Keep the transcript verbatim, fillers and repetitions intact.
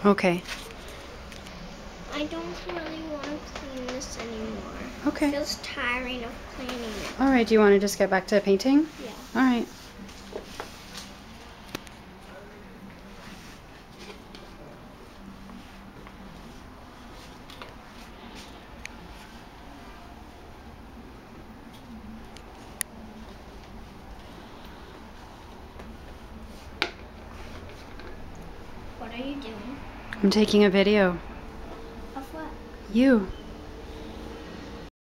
Okay. I don't really want to clean this anymore. Okay. It feels tiring of cleaning it. All right, do you want to just get back to painting? Yeah. All right. What are you doing? I'm taking a video. Of what? You.